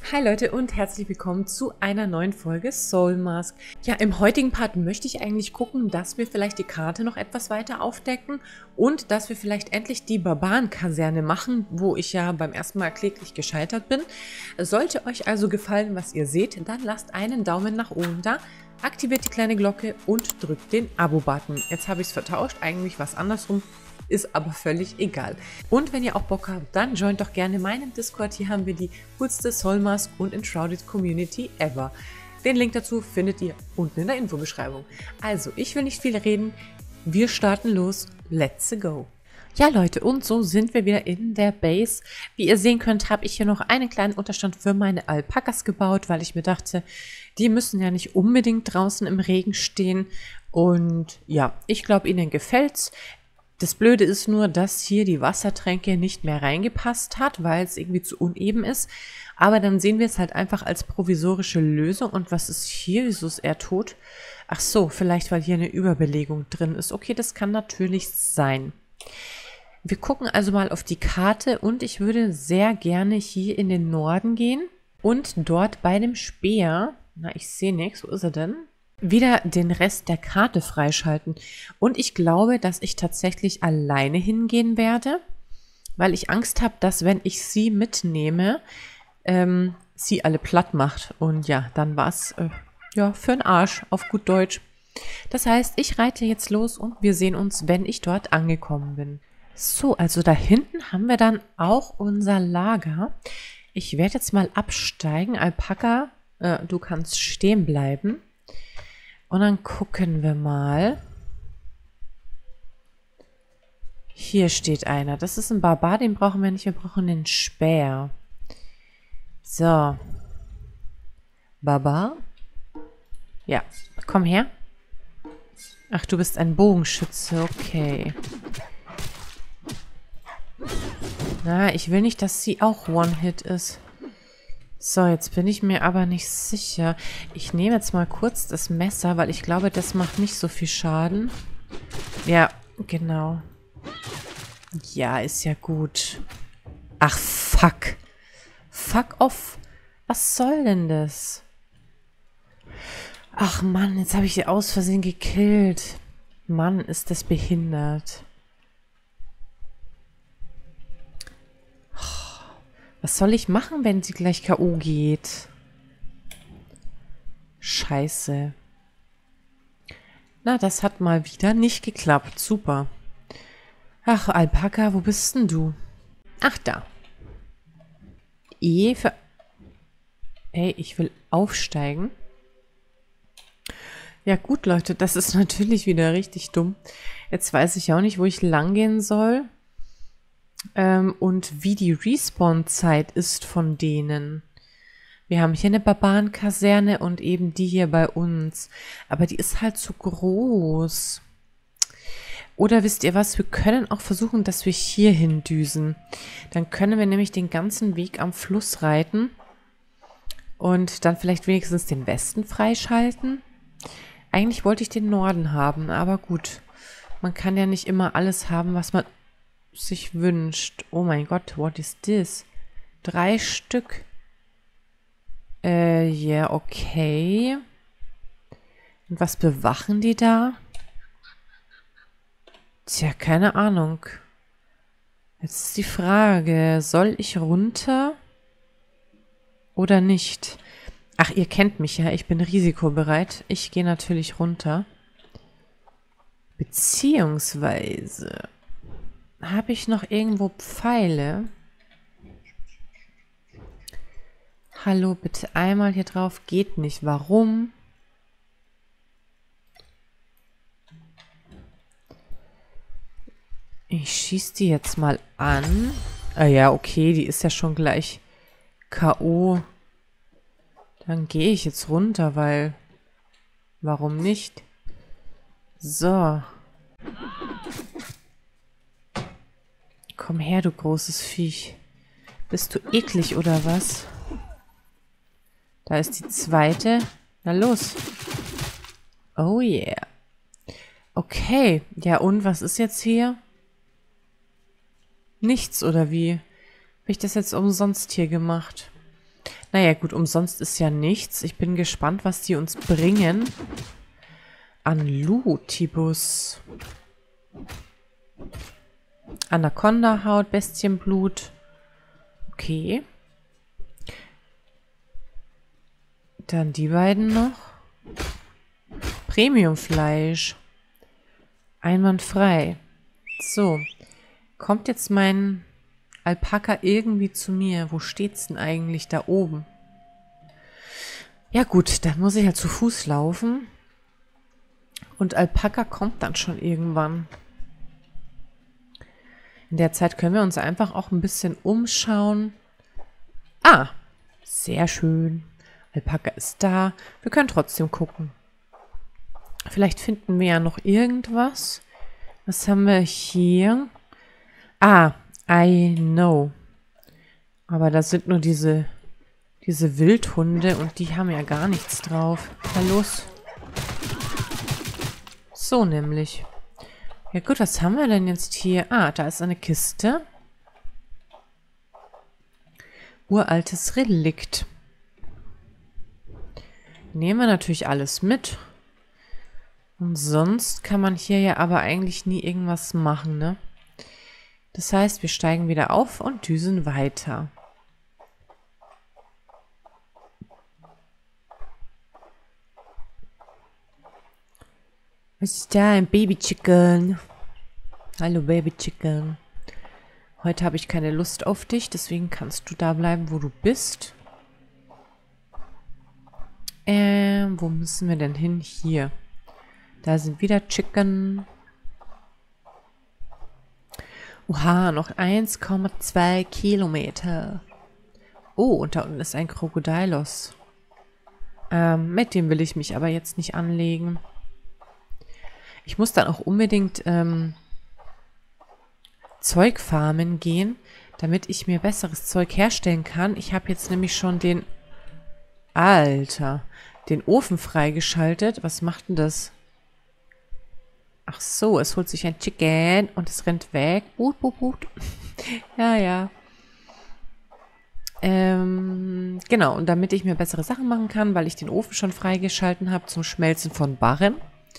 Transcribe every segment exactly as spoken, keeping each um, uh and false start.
Hi Leute und herzlich willkommen zu einer neuen Folge Soul Mask. Ja, im heutigen Part möchte ich eigentlich gucken, dass wir vielleicht die Karte noch etwas weiter aufdecken und dass wir vielleicht endlich die Barbarenkaserne machen, wo ich ja beim ersten Mal kläglich gescheitert bin. Sollte euch also gefallen, was ihr seht, dann lasst einen Daumen nach oben da, aktiviert die kleine Glocke und drückt den Abo-Button. Jetzt habe ich es vertauscht, eigentlich was andersrum. Ist aber völlig egal. Und wenn ihr auch Bock habt, dann joint doch gerne meinen Discord. Hier haben wir die coolste Soul Mask und Enshrouded Community ever. Den Link dazu findet ihr unten in der Infobeschreibung. Also, ich will nicht viel reden. Wir starten los. Let's go. Ja Leute, und so sind wir wieder in der Base. Wie ihr sehen könnt, habe ich hier noch einen kleinen Unterstand für meine Alpakas gebaut, weil ich mir dachte, die müssen ja nicht unbedingt draußen im Regen stehen. Und ja, ich glaube, ihnen gefällt's. Das Blöde ist nur, dass hier die Wassertränke nicht mehr reingepasst hat, weil es irgendwie zu uneben ist. Aber dann sehen wir es halt einfach als provisorische Lösung. Und was ist hier? Wieso ist er tot? Ach so, vielleicht weil hier eine Überbelegung drin ist. Okay, das kann natürlich sein. Wir gucken also mal auf die Karte und ich würde sehr gerne hier in den Norden gehen und dort bei dem Speer, na ich sehe nichts, wo ist er denn? Wieder den Rest der Karte freischalten. Und ich glaube, dass ich tatsächlich alleine hingehen werde, weil ich Angst habe, dass wenn ich sie mitnehme, ähm, sie alle platt macht. Und ja, dann war es äh, ja, für den Arsch, auf gut Deutsch. Das heißt, ich reite jetzt los und wir sehen uns, wenn ich dort angekommen bin. So, also da hinten haben wir dann auch unser Lager. Ich werde jetzt mal absteigen. Alpaka, äh, du kannst stehen bleiben. Und dann gucken wir mal. Hier steht einer. Das ist ein Barbar, den brauchen wir nicht. Wir brauchen den Speer. So. Barbar? Ja, komm her. Ach, du bist ein Bogenschütze. Okay. Na, ich will nicht, dass sie auch One-Hit ist. So, jetzt bin ich mir aber nicht sicher. Ich nehme jetzt mal kurz das Messer, weil ich glaube, das macht nicht so viel Schaden. Ja, genau. Ja, ist ja gut. Ach, fuck. Fuck off. Was soll denn das? Ach Mann, jetzt habe ich sie aus Versehen gekillt. Mann, ist das behindert. Was soll ich machen, wenn sie gleich K O geht? Scheiße. Na, das hat mal wieder nicht geklappt. Super. Ach, Alpaka, wo bist denn du? Ach, da. E für... Ey, ich will aufsteigen. Ja gut, Leute, das ist natürlich wieder richtig dumm. Jetzt weiß ich auch nicht, wo ich lang gehen soll. Ähm, und wie die Respawn-Zeit ist von denen. Wir haben hier eine Barbarenkaserne und eben die hier bei uns. Aber die ist halt zu groß. Oder wisst ihr was? Wir können auch versuchen, dass wir hier hindüsen. Dann können wir nämlich den ganzen Weg am Fluss reiten. Und dann vielleicht wenigstens den Westen freischalten. Eigentlich wollte ich den Norden haben, aber gut. Man kann ja nicht immer alles haben, was man sich wünscht. Oh mein Gott, what is this? Drei Stück. Äh, ja, yeah, okay. Und was bewachen die da? Tja, keine Ahnung. Jetzt ist die Frage, soll ich runter oder nicht? Ach, ihr kennt mich ja, ich bin risikobereit. Ich gehe natürlich runter. Beziehungsweise... Habe ich noch irgendwo Pfeile? Hallo, bitte einmal hier drauf. Geht nicht. Warum? Ich schieße die jetzt mal an. Ah ja, okay, die ist ja schon gleich K O. Dann gehe ich jetzt runter, weil... Warum nicht? So. Komm her, du großes Viech. Bist du eklig oder was? Da ist die zweite. Na los. Oh yeah. Okay. Ja und, was ist jetzt hier? Nichts oder wie? Habe ich das jetzt umsonst hier gemacht? Naja, gut, umsonst ist ja nichts. Ich bin gespannt, was die uns bringen. An Lutibus. Anaconda-Haut, Bestienblut. Okay. Dann die beiden noch. Premiumfleisch. Einwandfrei. So. Kommt jetzt mein Alpaka irgendwie zu mir? Wo steht's denn eigentlich? Da oben. Ja gut, dann muss ich halt zu Fuß laufen. Und Alpaka kommt dann schon irgendwann. In der Zeit können wir uns einfach auch ein bisschen umschauen. Ah, sehr schön. Alpaka ist da. Wir können trotzdem gucken. Vielleicht finden wir ja noch irgendwas. Was haben wir hier? Ah, I know. Aber das sind nur diese, diese Wildhunde und die haben ja gar nichts drauf. Na los. So nämlich. Ja gut, was haben wir denn jetzt hier? Ah, da ist eine Kiste. Uraltes Relikt. Nehmen wir natürlich alles mit. Und sonst kann man hier ja aber eigentlich nie irgendwas machen, ne? Das heißt, wir steigen wieder auf und düsen weiter. Was ist da? Ein Baby-Chicken. Hallo, Baby-Chicken. Heute habe ich keine Lust auf dich, deswegen kannst du da bleiben, wo du bist. Ähm, wo müssen wir denn hin? Hier. Da sind wieder Chicken. Oha, noch eins Komma zwei Kilometer. Oh, und da unten ist ein Krokodilos. Ähm, mit dem will ich mich aber jetzt nicht anlegen. Ich muss dann auch unbedingt ähm, Zeug farmen gehen, damit ich mir besseres Zeug herstellen kann. Ich habe jetzt nämlich schon den... Alter, den Ofen freigeschaltet. Was macht denn das? Ach so, es holt sich ein Chicken und es rennt weg. Gut, gut, gut. Ja, ja. Ähm, genau, und damit ich mir bessere Sachen machen kann, weil ich den Ofen schon freigeschalten habe zum Schmelzen von Barren.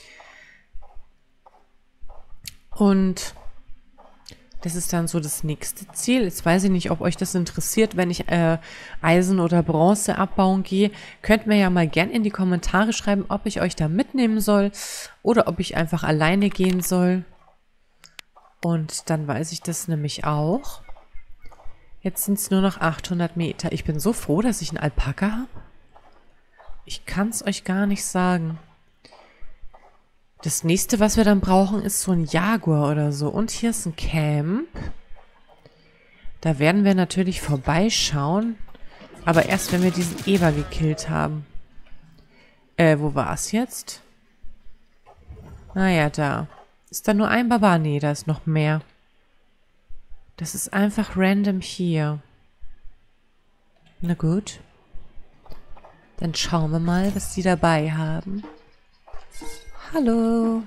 Und das ist dann so das nächste Ziel. Jetzt weiß ich nicht, ob euch das interessiert, wenn ich äh, Eisen oder Bronze abbauen gehe. Könnt mir ja mal gern in die Kommentare schreiben, ob ich euch da mitnehmen soll oder ob ich einfach alleine gehen soll. Und dann weiß ich das nämlich auch. Jetzt sind es nur noch achthundert Meter. Ich bin so froh, dass ich einen Alpaka habe. Ich kann es euch gar nicht sagen. Das nächste, was wir dann brauchen, ist so ein Jaguar oder so. Und hier ist ein Camp. Da werden wir natürlich vorbeischauen. Aber erst, wenn wir diesen Eber gekillt haben. Äh, wo war es jetzt? Naja, da. Ist da nur ein Barbar? Nee, da ist noch mehr. Das ist einfach random hier. Na gut. Dann schauen wir mal, was die dabei haben. Hallo.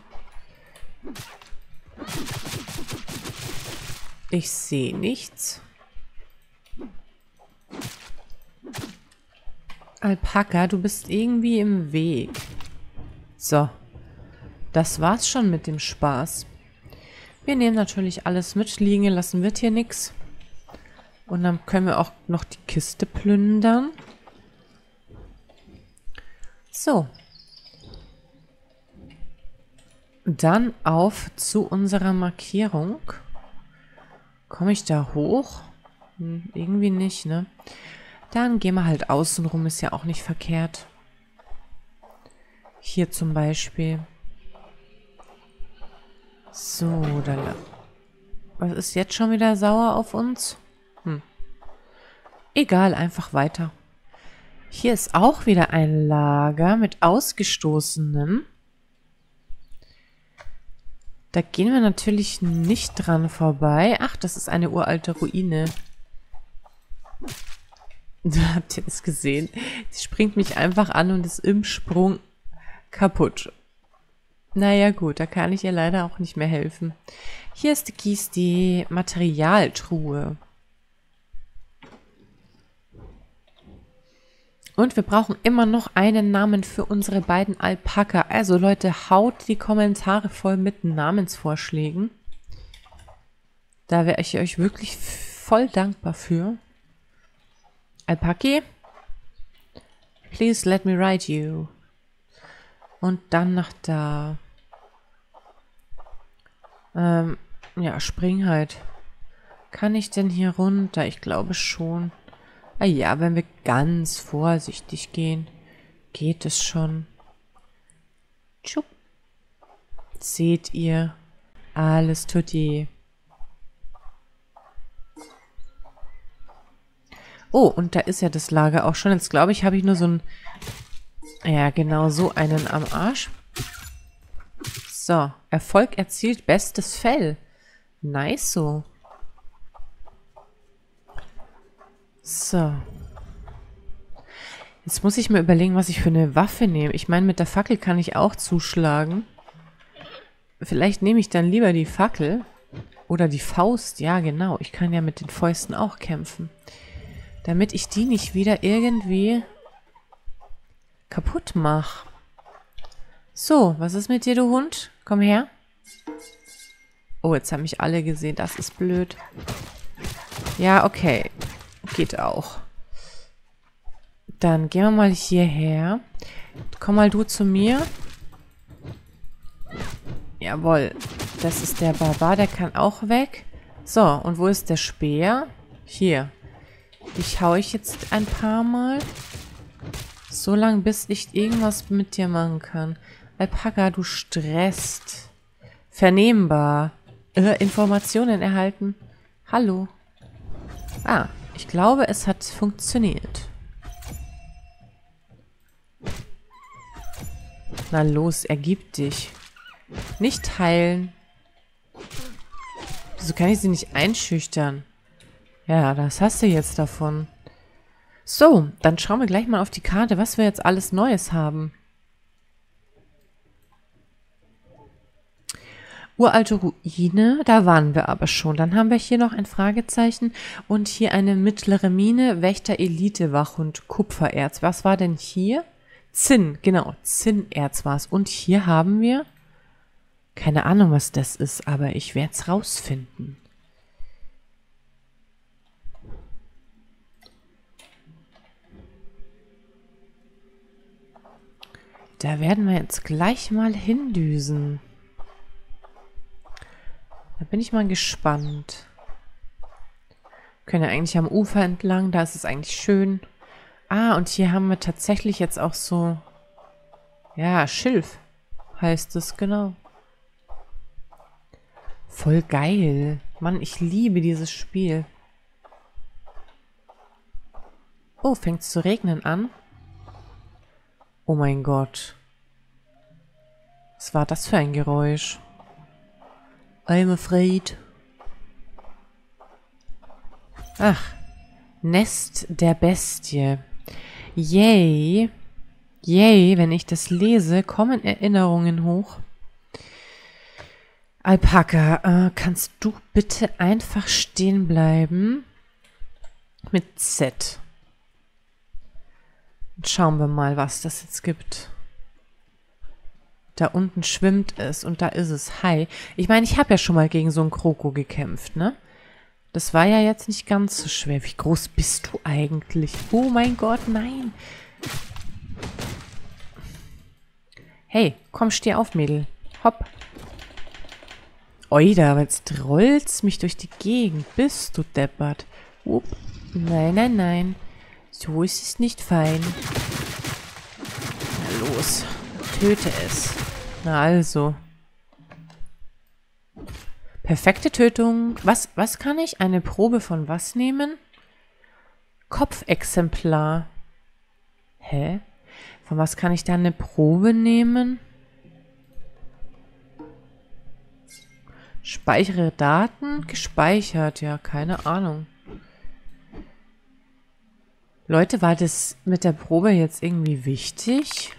Ich sehe nichts. Alpaka, du bist irgendwie im Weg. So. Das war's schon mit dem Spaß. Wir nehmen natürlich alles mit. Liegen lassen wird hier nichts. Und dann können wir auch noch die Kiste plündern. So. Dann auf zu unserer Markierung. Komme ich da hoch? Hm, irgendwie nicht, ne? Dann gehen wir halt außen rum, ist ja auch nicht verkehrt. Hier zum Beispiel. So, da. Was ist jetzt schon wieder sauer auf uns? Hm. Egal, einfach weiter. Hier ist auch wieder ein Lager mit Ausgestoßenen. Da gehen wir natürlich nicht dran vorbei. Ach, das ist eine uralte Ruine. Habt ihr das gesehen? Sie springt mich einfach an und ist im Sprung kaputt. Naja gut, da kann ich ihr leider auch nicht mehr helfen. Hier ist die Kies, die Materialtruhe. Und wir brauchen immer noch einen Namen für unsere beiden Alpaka. Also Leute, haut die Kommentare voll mit Namensvorschlägen. Da wäre ich euch wirklich voll dankbar für. Alpaki, please let me ride you. Und dann nach da. Ähm, ja, spring halt. Kann ich denn hier runter? Ich glaube schon. Ah ja, wenn wir ganz vorsichtig gehen, geht es schon. Tschupp. Seht ihr? Alles tutti. Oh, und da ist ja das Lager auch schon. Jetzt glaube ich, habe ich nur so ein... Ja, genau, so einen am Arsch. So, Erfolg erzielt, bestes Fell. Nice so. So. Jetzt muss ich mir überlegen, was ich für eine Waffe nehme. Ich meine, mit der Fackel kann ich auch zuschlagen. Vielleicht nehme ich dann lieber die Fackel. Oder die Faust. Ja, genau. Ich kann ja mit den Fäusten auch kämpfen. Damit ich die nicht wieder irgendwie kaputt mache. So, was ist mit dir, du Hund? Komm her. Oh, jetzt haben mich alle gesehen. Das ist blöd. Ja, okay. Geht auch. Dann gehen wir mal hierher. Komm mal du zu mir. Jawohl. Das ist der Barbar, der kann auch weg. So, und wo ist der Speer? Hier. Ich hau ich jetzt ein paar Mal. So lange, bis ich irgendwas mit dir machen kann. Alpaka, du stresst. Vernehmbar. Äh, Informationen erhalten. Hallo. Ah, ich glaube, es hat funktioniert. Na los, ergib dich. Nicht heilen. Wieso kann ich sie nicht einschüchtern? Ja, das hast du jetzt davon. So, dann schauen wir gleich mal auf die Karte, was wir jetzt alles Neues haben. Uralte Ruine, da waren wir aber schon. Dann haben wir hier noch ein Fragezeichen und hier eine mittlere Mine, Wächter Elite Wachhund Kupfererz. Was war denn hier? Zinn, genau, Zinnerz war es. Und hier haben wir, keine Ahnung, was das ist, aber ich werde es rausfinden. Da werden wir jetzt gleich mal hindüsen. Da bin ich mal gespannt. Können ja eigentlich am Ufer entlang, da ist es eigentlich schön. Ah, und hier haben wir tatsächlich jetzt auch so, ja, Schilf heißt es, genau. Voll geil. Mann, ich liebe dieses Spiel. Oh, fängt es zu regnen an? Oh mein Gott. Was war das für ein Geräusch? I'm afraid. Ach, Nest der Bestie. Yay. Yay, wenn ich das lese, kommen Erinnerungen hoch. Alpaka, äh, kannst du bitte einfach stehen bleiben? Mit Z. Schauen wir mal, was das jetzt gibt. Da unten schwimmt es und da ist es. Hi. Ich meine, ich habe ja schon mal gegen so einen Kroko gekämpft, ne? Das war ja jetzt nicht ganz so schwer. Wie groß bist du eigentlich? Oh mein Gott, nein. Hey, komm, steh auf, Mädel. Hopp. Oida, jetzt rollt's mich durch die Gegend. Bist du deppert. Upp. Nein, nein, nein. So ist es nicht fein. Na los, töte es. Na also. Perfekte Tötung. Was, was kann ich? Eine Probe von was nehmen? Kopfexemplar. Hä? Von was kann ich da eine Probe nehmen? Speichere Daten? Gespeichert. Ja, keine Ahnung. Leute, war das mit der Probe jetzt irgendwie wichtig?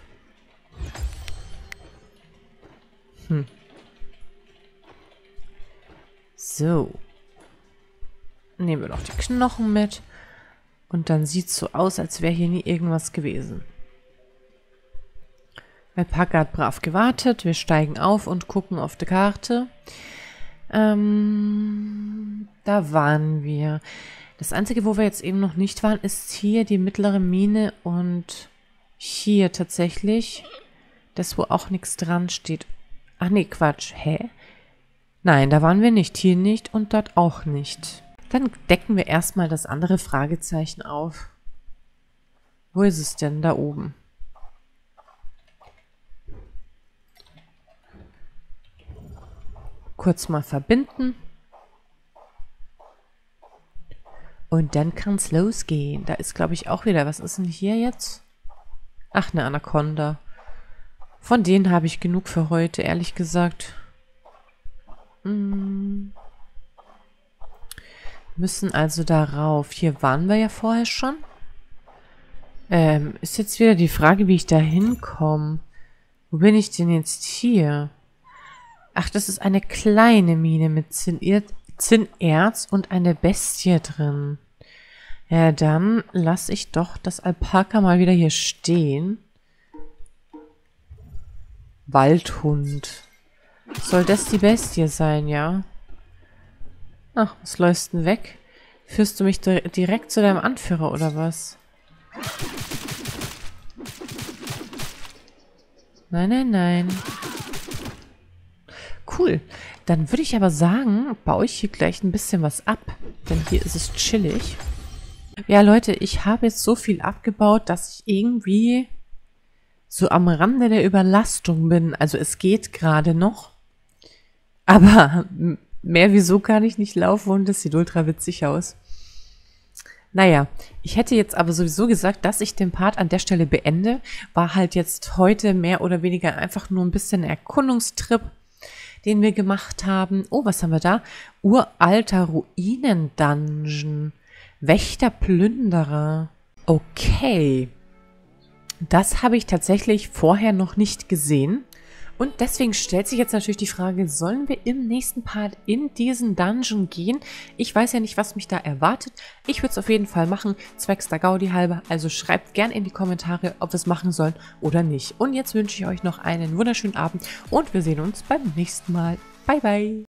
Hm. So. Nehmen wir noch die Knochen mit. Und dann sieht es so aus, als wäre hier nie irgendwas gewesen. Alpaka hat brav gewartet. Wir steigen auf und gucken auf die Karte. Ähm, da waren wir. Das Einzige, wo wir jetzt eben noch nicht waren, ist hier die mittlere Mine und hier tatsächlich das, wo auch nichts dran steht. Ach nee, Quatsch. Hä? Nein, da waren wir nicht. Hier nicht und dort auch nicht. Dann decken wir erstmal das andere Fragezeichen auf. Wo ist es denn? Da oben. Kurz mal verbinden. Und dann kann es losgehen. Da ist, glaube ich, auch wieder... Was ist denn hier jetzt? Ach, eine Anaconda. Von denen habe ich genug für heute, ehrlich gesagt. Hm. Müssen also darauf. Hier waren wir ja vorher schon. Ähm, ist jetzt wieder die Frage, wie ich da hinkomme. Wo bin ich denn jetzt hier? Ach, das ist eine kleine Mine mit Zinnerz und eine Bestie drin. Ja, dann lasse ich doch das Alpaka mal wieder hier stehen. Waldhund. Soll das die Bestie sein, ja? Ach, was läufst denn weg? Führst du mich direkt zu deinem Anführer, oder was? Nein, nein, nein. Cool. Dann würde ich aber sagen, baue ich hier gleich ein bisschen was ab. Denn hier ist es chillig. Ja, Leute, ich habe jetzt so viel abgebaut, dass ich irgendwie so am Rande der Überlastung bin. Also es geht gerade noch. Aber mehr wieso kann ich nicht laufen und das sieht ultra witzig aus. Naja, ich hätte jetzt aber sowieso gesagt, dass ich den Part an der Stelle beende. War halt jetzt heute mehr oder weniger einfach nur ein bisschen Erkundungstrip, den wir gemacht haben. Oh, was haben wir da? Uralter Ruinen-Dungeon. Wächter-Plünderer. Okay. Das habe ich tatsächlich vorher noch nicht gesehen. Und deswegen stellt sich jetzt natürlich die Frage, sollen wir im nächsten Part in diesen Dungeon gehen? Ich weiß ja nicht, was mich da erwartet. Ich würde es auf jeden Fall machen, zwecks der Gaudi halber. Also schreibt gern in die Kommentare, ob wir es machen sollen oder nicht. Und jetzt wünsche ich euch noch einen wunderschönen Abend und wir sehen uns beim nächsten Mal. Bye, bye!